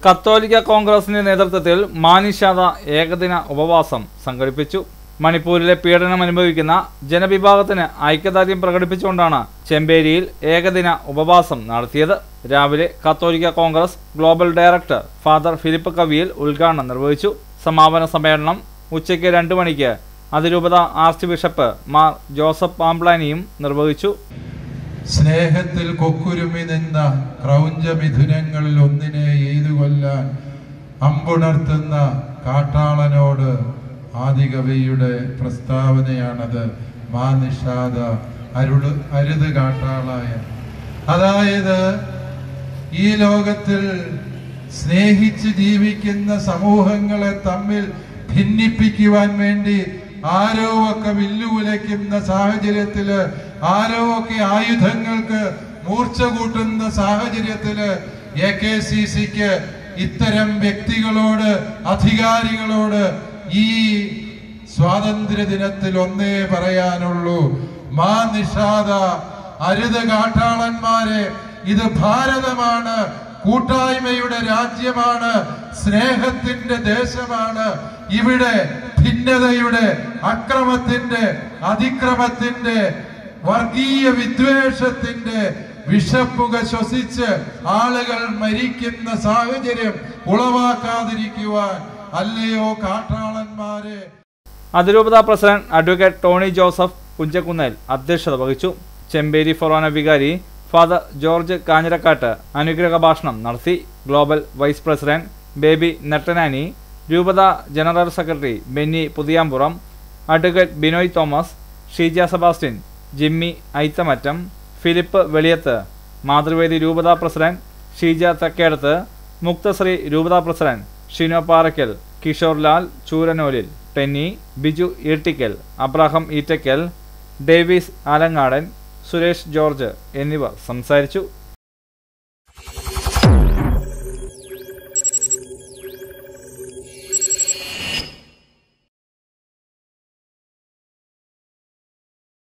കത്തോലിക്ക കോൺഗ്രസിന്റെ നേതൃത്വത്തിൽ മാനിഷാദ ഏകദിന ഉപവാസം സംഘടിപ്പിച്ചു. മണിപ്പൂരിലെ പീഡനം അനുഭവിക്കുന്ന ജനവിഭാഗത്തിന് ഐക്യദാർഢ്യം പ്രകടിപ്പിച്ചുകൊണ്ടാണ് ചെമ്പേരിയിൽ ഏകദിന ഉപവാസം നടത്തിയത്. രാവിലെ കത്തോലിക്ക Congress global director father Philip കവിയിൽ ഉദ്ഘാടനം നിർവഹിച്ചു. സമാപന സമ്മേളനം ഉച്ചയ്ക്ക് 2 മണിക്ക് അതിരൂപത ആർച്ച് ബിഷപ്പ് മാർ ജോസഫ് പാംപ്ലാനിയും നിർവഹിച്ചു. സ്നേഹത്തിൽ കൊക്കുരുമി നിന്ന ക്രൗഞ്ചമിഥുനങ്ങളിൽ ഒന്നിനെ എയ്തുകൊല്ലാൻ അമ്പുണർത്തുന്ന കാട്ടാളനോട് ആദികവിയുടെ പ്രസ്താവനയാണത്. മാ നിഷാദ അരുത് കാട്ടാളായ. അതായത് ഈ ലോകത്തിൽ സ്നേഹിച്ച് ജീവിക്കുന്ന സമൂഹങ്ങളെ തമ്മിൽ ഭിന്നിപ്പിക്കുവാൻ വേണ്ടി ആരോ ഒക്കെ വില്ലുകുലയ്ക്കുന്ന സാഹചര്യത്തില്, ആരോ ഒക്കെ ആയുധങ്ങൾക്ക് മൂർച്ച കൂട്ടുന്ന സാഹചര്യത്തില് AKCCക്ക് ഇത്തരം വ്യക്തികളോട്, അധികാരികളോട് ഈ സ്വാതന്ത്ര്യ ദിനത്തിൽ ഒന്നേ പറയാനുള്ളൂ: മാ നിഷാദ, അരുത് കാട്ടാളന്മാരെ. ഇത് ഭാരതമാണ്, കൂട്ടായ്മയുടെ രാജ്യമാണ്, സ്നേഹത്തിന്റെ ദേശമാണ്. ഇവിടെ ഭിന്നതയുടെ, അക്രമത്തിന്റെ, അതിക്രമത്തിന്റെ, വർഗീയ വിദ്വേഷത്തിന്റെ വിഷപ്പുക ശ്വസിച്ച് ആളുകൾ മരിക്കുന്ന സാഹചര്യം ഉളവാക്കാതിരിക്കുവാൻ അല്ലയോ കാട്ടാളന്മാരെ. അതിരൂപത president advocate Tony Joseph Punchakkunnel അധ്യക്ഷത വഹിച്ചു. ചെമ്പേരി ഫൊറോന വികാരി ഫാദർ ജോർജ് കാഞ്ഞിരക്കാട്ട് അനുഗ്രഹ ഭാഷണം നടത്തി. Global vice president Baby Nettanani, രൂപത general secretary Benny Puthiyampuram, advocate Binoy Thomas, Sheeja Sebastian, Jimmy Aithamattam, Philip Veliyath, Mathruvedi രൂപത പ്രസിഡന്റ് ഷീജ തെക്കേടത്ത്, മുക്തശ്രീ രൂപത president Shino Parakkal, Kishore Lal Chooranolil, Tenny, Biju Eettikkal, Abraham Eettakkal, Davis Alangadan, Suresh George എന്നിവർ സംസാരിച്ചു.